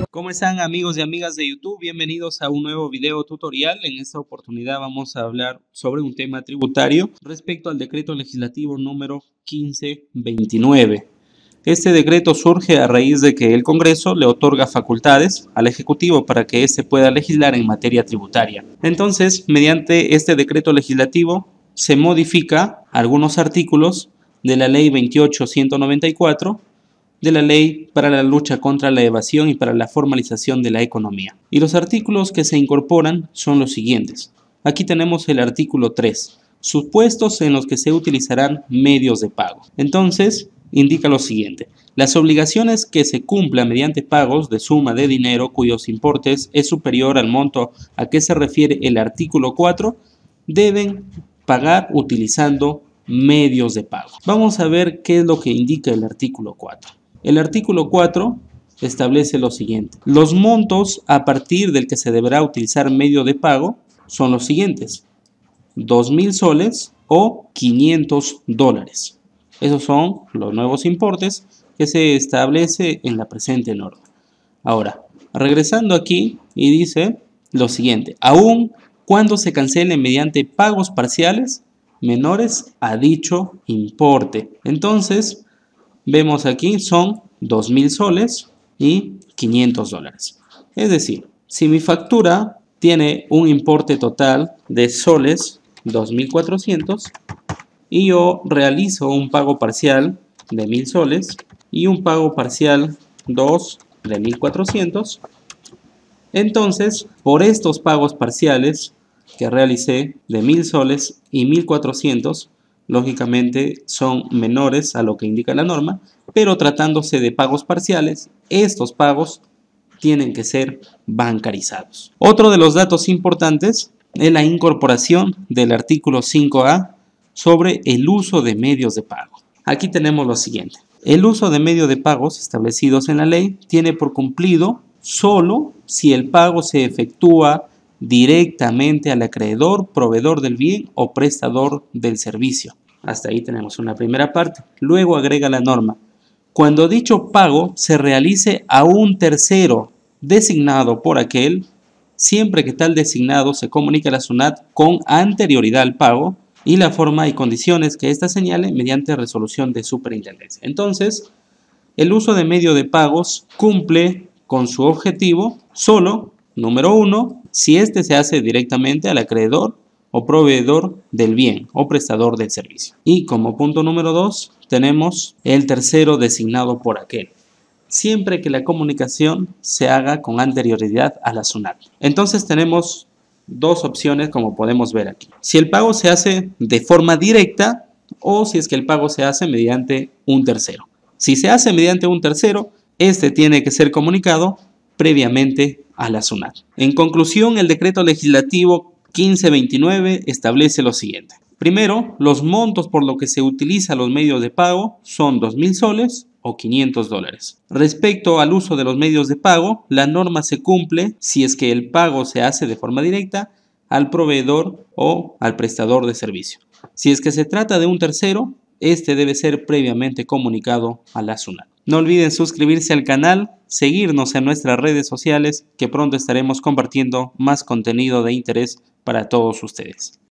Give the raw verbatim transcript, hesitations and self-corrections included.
¿Cómo están amigos y amigas de YouTube? Bienvenidos a un nuevo video tutorial. En esta oportunidad vamos a hablar sobre un tema tributario respecto al decreto legislativo número quince veintinueve. Este decreto surge a raíz de que el Congreso le otorga facultades al Ejecutivo para que éste pueda legislar en materia tributaria. Entonces, mediante este decreto legislativo se modifica algunos artículos de la Ley veintiocho mil ciento noventa y cuatro, de la Ley para la lucha contra la evasión y para la formalización de la economía. Y los artículos que se incorporan son los siguientes. Aquí tenemos el artículo tres, supuestos en los que se utilizarán medios de pago. Entonces, indica lo siguiente: las obligaciones que se cumplan mediante pagos de suma de dinero cuyos importes es superior al monto a que se refiere el artículo cuatro deben pagar utilizando medios de pago. Vamos a ver qué es lo que indica el artículo cuatro. El artículo cuatro establece lo siguiente: los montos a partir del que se deberá utilizar medio de pago son los siguientes: dos mil soles o quinientos dólares. Esos son los nuevos importes que se establece en la presente norma. Ahora, regresando aquí, y dice lo siguiente: aun cuando se cancele mediante pagos parciales menores a dicho importe. Entonces, vemos aquí son dos mil soles y quinientos dólares. Es decir, si mi factura tiene un importe total de soles dos mil cuatrocientos y yo realizo un pago parcial de mil soles y un pago parcial dos de mil cuatrocientos, entonces por estos pagos parciales que realicé de mil soles y mil cuatrocientos, lógicamente son menores a lo que indica la norma, pero tratándose de pagos parciales, estos pagos tienen que ser bancarizados. Otro de los datos importantes es la incorporación del artículo cinco A sobre el uso de medios de pago. Aquí tenemos lo siguiente: el uso de medios de pagos establecidos en la ley tiene por cumplido solo si el pago se efectúa directamente al acreedor, proveedor del bien o prestador del servicio. Hasta ahí tenemos una primera parte. Luego agrega la norma: cuando dicho pago se realice a un tercero designado por aquel, siempre que tal designado se comunique a la SUNAT con anterioridad al pago y la forma y condiciones que ésta señale mediante resolución de superintendencia. Entonces, el uso de medio de pagos cumple con su objetivo solo, número uno, si éste se hace directamente al acreedor o proveedor del bien o prestador del servicio. Y como punto número dos, tenemos el tercero designado por aquel, siempre que la comunicación se haga con anterioridad a la SUNAT. Entonces tenemos dos opciones, como podemos ver aquí: si el pago se hace de forma directa o si es que el pago se hace mediante un tercero. Si se hace mediante un tercero, este tiene que ser comunicado previamente a la SUNAT. En conclusión, el decreto legislativo quince veintinueve establece lo siguiente: primero, los montos por lo que se utilizan los medios de pago son dos mil soles o quinientos dólares. Respecto al uso de los medios de pago, la norma se cumple si es que el pago se hace de forma directa al proveedor o al prestador de servicio. Si es que se trata de un tercero, este debe ser previamente comunicado a la SUNAT. No olviden suscribirse al canal, seguirnos en nuestras redes sociales, que pronto estaremos compartiendo más contenido de interés para todos ustedes.